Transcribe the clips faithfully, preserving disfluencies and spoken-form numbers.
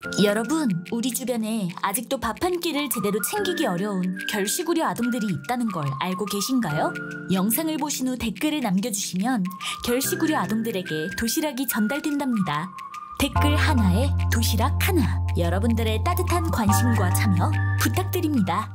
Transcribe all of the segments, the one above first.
여러분, 우리 주변에 아직도 밥 한 끼를 제대로 챙기기 어려운 결식우려 아동들이 있다는 걸 알고 계신가요? 영상을 보신 후 댓글을 남겨주시면 결식우려 아동들에게 도시락이 전달된답니다. 댓글 하나에 도시락 하나. 여러분들의 따뜻한 관심과 참여 부탁드립니다.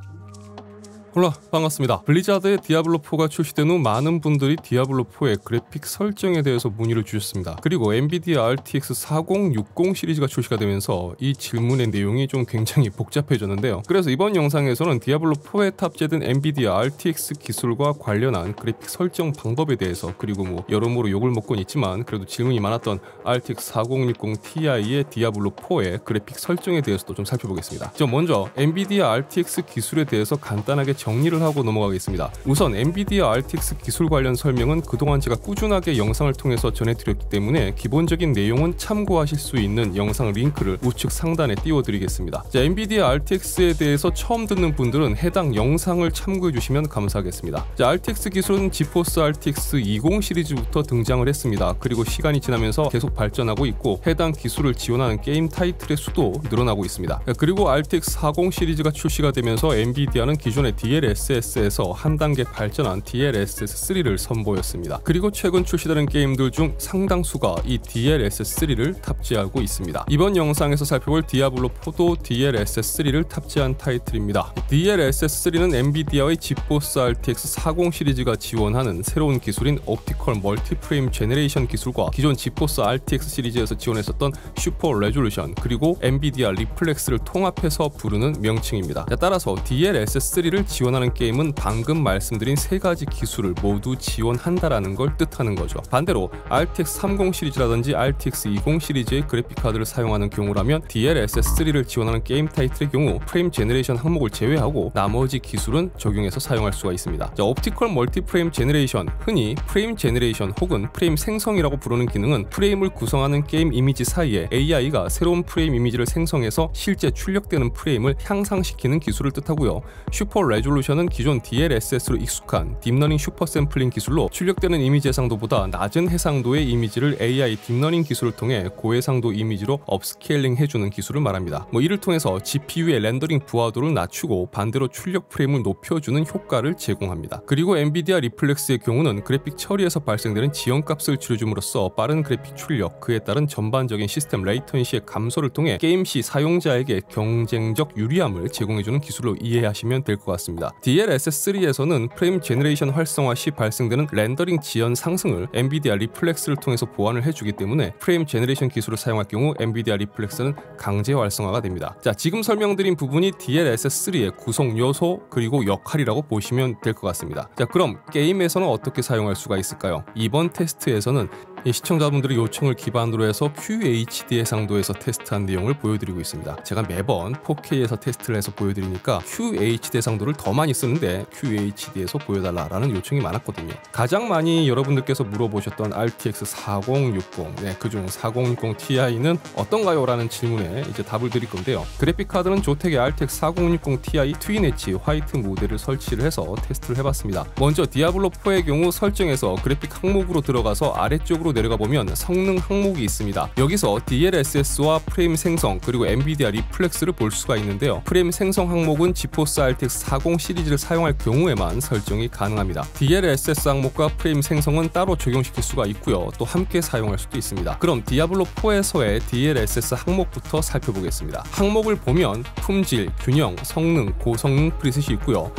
홀라 반갑습니다. 블리자드의 디아블로포가 출시된 후 많은 분들이 디아블로포의 그래픽 설정에 대해서 문의를 주셨습니다. 그리고 엔비디아 알티엑스 사공육공 시리즈가 출시가 되면서 이 질문의 내용이 좀 굉장히 복잡해졌는데요. 그래서 이번 영상에서는 디아블로포에 탑재된 엔비디아 알티엑스 기술과 관련한 그래픽 설정 방법에 대해서, 그리고 뭐 여러모로 욕을 먹곤 있지만 그래도 질문이 많았던 알티엑스 사공육공 티아이의 디아블로포의 그래픽 설정에 대해서도 좀 살펴보겠습니다. 저 먼저 엔비디아 알티엑스 기술에 대해서 간단하게 정리를 하고 넘어가겠습니다. 우선 엔비디아 알티엑스 기술 관련 설명은 그동안 제가 꾸준하게 영상을 통해서 전해드렸기 때문에 기본적인 내용은 참고하실 수 있는 영상 링크를 우측 상단에 띄워드리겠습니다. 자, 엔비디아 알티엑스에 대해서 처음 듣는 분들은 해당 영상을 참고해 주시면 감사하겠습니다. 자, 알티엑스 기술은 지포스 알티엑스 이십 시리즈부터 등장을 했습니다. 그리고 시간이 지나면서 계속 발전하고 있고 해당 기술을 지원하는 게임 타이틀의 수도 늘어나고 있습니다. 자, 그리고 알티엑스 사십 시리즈가 출시가 되면서 엔비디아는 기존의 디엘에스에스에서 한 단계 발전한 디엘에스에스 쓰리를 선보였습니다. 그리고 최근 출시되는 게임들 중 상당수가 이 디엘에스에스 쓰리를 탑재하고 있습니다. 이번 영상에서 살펴볼 디아블로포도 디엘에스에스 쓰리를 탑재한 타이틀입니다. 디엘에스에스 쓰리는 엔비디아의 지포스 알티엑스 사십 시리즈가 지원하는 새로운 기술인 옵티컬 멀티프레임 제너레이션 기술과 기존 지포스 알티엑스 시리즈에서 지원했었던 슈퍼 레졸루션, 그리고 엔비디아 리플렉스를 통합해서 부르는 명칭입니다. 따라서 디엘에스에스 쓰리를 지원하는 게임은 방금 말씀드린 세 가지 기술을 모두 지원한다라는 걸 뜻하는 거죠. 반대로 알티엑스 삼십 시리즈라든지 알티엑스 이십 시리즈의 그래픽카드를 사용하는 경우라면 디엘에스에스 쓰리를 지원하는 게임 타이틀의 경우 프레임 제너레이션 항목을 제외하고 나머지 기술은 적용해서 사용할 수가 있습니다. 자, 옵티컬 멀티프레임 제너레이션, 흔히 프레임 제너레이션 혹은 프레임 생성이라고 부르는 기능은 프레임을 구성하는 게임 이미지 사이에 에이아이가 새로운 프레임 이미지를 생성해서 실제 출력되는 프레임을 향상시키는 기술을 뜻하고요. 슈퍼 레졸루션은 기존 디엘에스에스로 익숙한 딥러닝 슈퍼 샘플링 기술로 출력되는 이미지 해상도보다 낮은 해상도의 이미지를 에이아이 딥러닝 기술을 통해 고해상도 이미지로 업스케일링 해주는 기술을 말합니다. 뭐 이를 통해서 지피유의 렌더링 부하도를 낮추고 반대로 출력 프레임을 높여주는 효과를 제공합니다. 그리고 엔비디아 리플렉스의 경우는 그래픽 처리에서 발생되는 지연값을 줄여줌으로써 빠른 그래픽 출력, 그에 따른 전반적인 시스템 레이턴시의 감소를 통해 게임 시 사용자에게 경쟁적 유리함을 제공해주는 기술로 이해하시면 될 것 같습니다. 디엘에스에스 쓰리에서는 프레임 제너레이션 활성화 시 발생되는 렌더링 지연 상승을 엔비디아 리플렉스를 통해서 보완을 해주기 때문에 프레임 제너레이션 기술을 사용할 경우 엔비디아 리플렉스는 강제 활성화가 됩니다. 자, 지금 설명드린 부분이 디엘에스에스 쓰리의 구성 요소 그리고 역할이라고 보시면 될 것 같습니다. 자, 그럼 게임에서는 어떻게 사용할 수가 있을까요? 이번 테스트에서는 이 시청자분들의 요청을 기반으로 해서 큐에이치디 해상도에서 테스트한 내용을 보여드리고 있습니다. 제가 매번 포케이에서 테스트를 해서 보여드리니까 큐에이치디 해상도를 더 많이 쓰는데 큐에이치디에서 보여달라라는 요청이 많았거든요. 가장 많이 여러분들께서 물어보셨던 알티엑스 사공육공, 네, 그중 사공육공 티아이는 어떤가요? 라는 질문에 이제 답을 드릴 건데요. 그래픽카드는 조텍의 알티엑스 사공육공 티아이 트윈 엣지 화이트 모델을 설치를 해서 테스트를 해봤습니다. 먼저 디아블로포의 경우 설정에서 그래픽 항목으로 들어가서 아래쪽으로 내려가 보면 성능 항목이 있습니다. 여기서 디엘에스에스와 프레임 생성 그리고 엔비디아 리플렉스를 볼 수가 있는데요. 프레임 생성 항목은 지포스 알티엑스 사십 시리즈를 사용할 경우에만 설정이 가능합니다. 디엘에스에스 항목과 프레임 생성은 따로 적용시킬 수가 있고요. 또 함께 사용할 수도 있습니다. 그럼 디아블로포에서의 디엘에스에스 항목부터 살펴보겠습니다. 항목을 보면 품질, 균형, 성능, 고성능 프리셋이 있고요.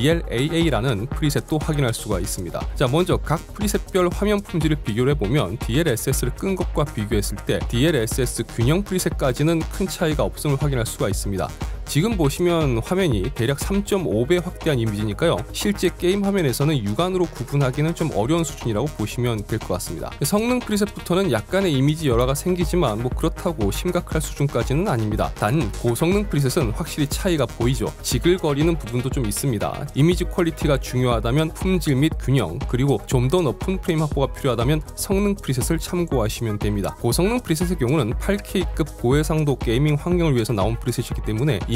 디엘에이에이라는 프리셋도 확인할 수가 있습니다. 자, 먼저 각 프리셋별 화면 품질을 비교를 해보면 디엘에스에스를 끈 것과 비교했을 때 디엘에스에스 균형 프리셋까지는 큰 차이가 없음을 확인할 수가 있습니다. 지금 보시면 화면이 대략 삼 점 오 배 확대한 이미지니까요. 실제 게임 화면에서는 육안으로 구분하기는 좀 어려운 수준이라고 보시면 될 것 같습니다. 성능 프리셋부터는 약간의 이미지 열화가 생기지만 뭐 그렇다고 심각할 수준까지는 아닙니다. 단 고성능 프리셋은 확실히 차이가 보이죠. 지글거리는 부분도 좀 있습니다. 이미지 퀄리티가 중요하다면 품질 및 균형, 그리고 좀 더 높은 프레임 확보가 필요하다면 성능 프리셋을 참고하시면 됩니다. 고성능 프리셋의 경우는 팔 케이급 고해상도 게이밍 환경을 위해서 나온 프리셋이기 때문에 이미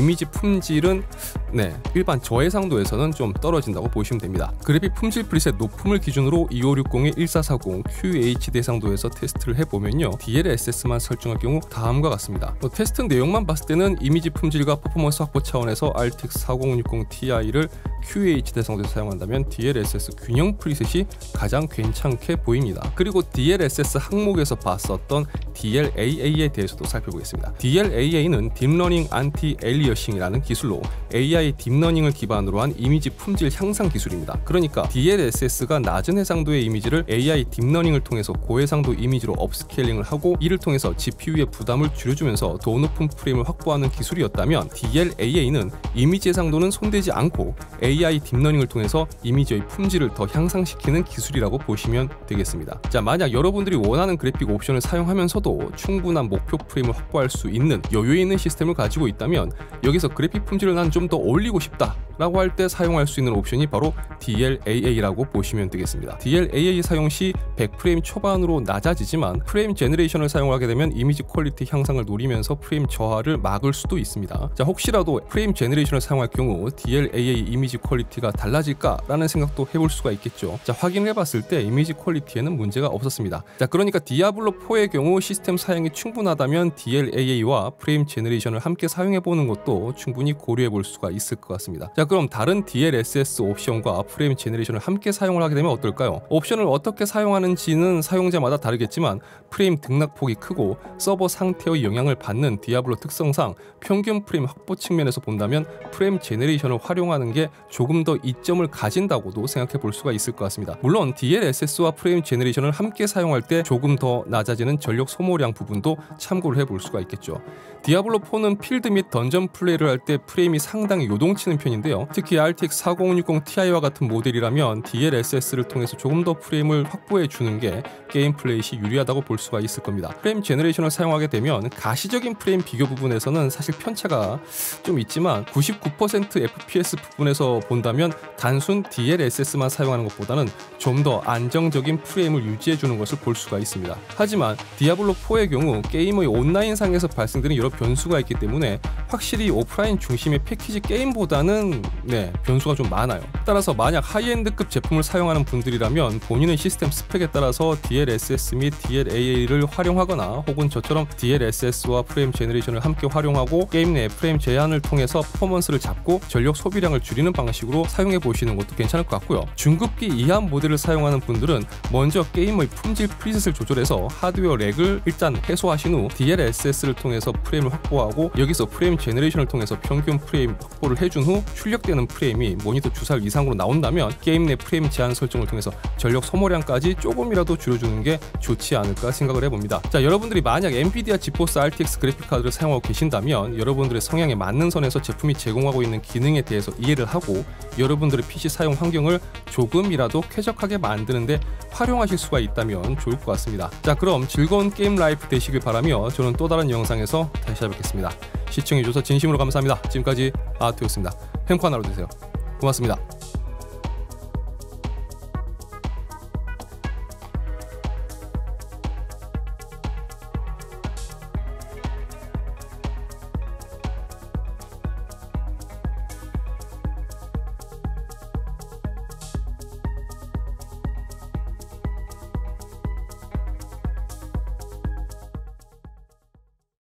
이미지 품질은 네, 일반 저해상도에서는 좀 떨어진다고 보시면 됩니다. 그래픽 품질 프리셋 높음을 기준으로 이오육공에 일사사공 큐에이치디 해상도에서 테스트를 해보면요, 디엘에스에스만 설정할 경우 다음과 같습니다. 뭐, 테스트 내용만 봤을 때는 이미지 품질과 퍼포먼스 확보 차원에서 알티엑스 사공육공 티아이를 큐에이치디 해상도에서 사용한다면 디엘에스에스 균형 프리셋이 가장 괜찮게 보입니다. 그리고 디엘에스에스 항목에서 봤었던 디엘에이에이에 대해서도 살펴보겠습니다. 디엘에이에이는 딥러닝 안티 엘리어싱이라는 기술로 에이아이 딥러닝을 기반으로 한 이미지 품질 향상 기술입니다. 그러니까 디엘에스에스가 낮은 해상도의 이미지를 에이아이 딥러닝을 통해서 고해상도 이미지로 업스케일링을 하고, 이를 통해서 지피유의 부담을 줄여주면서 더 높은 프레임을 확보하는 기술이었다면, 디엘에이에이는 이미지 해상도는 손대지 않고 에이아이 딥러닝을 통해서 이미지의 품질을 더 향상시키는 기술이라고 보시면 되겠습니다. 자, 만약 여러분들이 원하는 그래픽 옵션을 사용하면서도 충분한 목표 프레임을 확보할 수 있는 여유 있는 시스템을 가지고 있다면, 여기서 그래픽 품질을 난 좀 더 올리고 싶다 라고 할 때 사용할 수 있는 옵션이 바로 디엘에이에이라고 보시면 되겠습니다. 디엘에이에이 사용 시 백 프레임 초반으로 낮아지지만 프레임 제너레이션을 사용하게 되면 이미지 퀄리티 향상을 노리면서 프레임 저하를 막을 수도 있습니다. 자, 혹시라도 프레임 제너레이션을 사용할 경우 디엘에이에이 이미지 퀄리티가 달라질까 라는 생각도 해볼 수가 있겠죠. 자, 확인해 봤을 때 이미지 퀄리티에는 문제가 없었습니다. 자, 그러니까 디아블로포의 경우 시스템 사양이 충분하다면 디엘에이에이와 프레임 제너레이션을 함께 사용해 보는 것도 충분히 고려해 볼 수가 있을 것 같습니다. 자, 그럼 다른 디엘에스에스 옵션과 프레임 제너레이션을 함께 사용을 하게 되면 어떨까요? 옵션을 어떻게 사용하는지는 사용자마다 다르겠지만, 프레임 등락폭이 크고 서버 상태의 영향을 받는 디아블로 특성상 평균 프레임 확보 측면에서 본다면 프레임 제너레이션을 활용하는 게 조금 더 이점을 가진다고도 생각해 볼 수가 있을 것 같습니다. 물론 디엘에스에스와 프레임 제너레이션을 함께 사용할 때 조금 더 낮아지는 전력 소모량 부분도 참고를 해볼 수가 있겠죠. 디아블로포는 필드 및 던전 플레이를 할 때 프레임이 상당히 요동치는 편인데요, 특히 알티엑스 사공육공 티아이와 같은 모델이라면 디엘에스에스를 통해서 조금 더 프레임을 확보해 주는 게 게임 플레이 시 유리하다고 볼 수가 있을 겁니다. 프레임 제너레이션을 사용하게 되면 가시적인 프레임 비교 부분에서는 사실 편차가 좀 있지만 구십구 퍼센트 에프피에스 부분에서 본다면 단순 디엘에스에스만 사용하는 것보다는 좀 더 안정적인 프레임을 유지해 주는 것을 볼 수가 있습니다. 하지만 디아블로포의 경우 게임의 온라인상에서 발생되는 여러 변수가 있기 때문에 확실히 오프라인 중심의 패키지 게임보다는 네, 변수가 좀 많아요. 따라서 만약 하이엔드급 제품을 사용하는 분들이라면 본인의 시스템 스펙에 따라서 디엘에스에스 및 디엘에이에이를 활용하거나, 혹은 저처럼 디엘에스에스와 프레임 제너레이션을 함께 활용하고 게임 내 프레임 제한을 통해서 퍼포먼스를 잡고 전력 소비량을 줄이는 방식으로 사용해 보시는 것도 괜찮을 것 같고요. 중급기 이하 모델을 사용하는 분들은 먼저 게임의 품질 프리셋을 조절해서 하드웨어 렉을 일단 해소하신 후 디엘에스에스를 통해서 프레임을 확보하고, 여기서 프레임 제너레이션을 통해서 평균 프레임 확보를 해준 후 출력되는 프레임이 모니터 주사율 이상으로 나온다면 게임 내 프레임 제한 설정을 통해서 전력 소모량까지 조금이라도 줄여주는 게 좋지 않을까 생각을 해봅니다. 자, 여러분들이 만약 엔비디아 지포스 알티엑스 그래픽카드를 사용하고 계신다면 여러분들의 성향에 맞는 선에서 제품이 제공하고 있는 기능에 대해서 이해를 하고 여러분들의 피씨 사용 환경을 조금이라도 쾌적하게 만드는데 활용하실 수가 있다면 좋을 것 같습니다. 자, 그럼 즐거운 게임 라이프 되시길 바라며 저는 또 다른 영상에서 다시 찾아뵙겠습니다. 시청해주셔서 진심으로 감사합니다. 지금까지 아트였습니다. 행복한 하루 되세요. 고맙습니다.